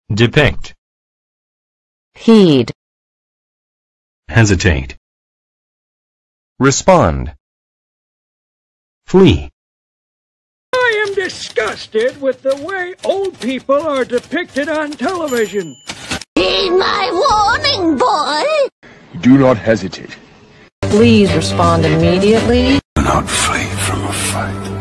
depict, heed, hesitate, respond, flee, I am disgusted with the way old people are depicted on television. Heed my warning, boy! Do not hesitate. please respond immediately. Do not flee from a fight.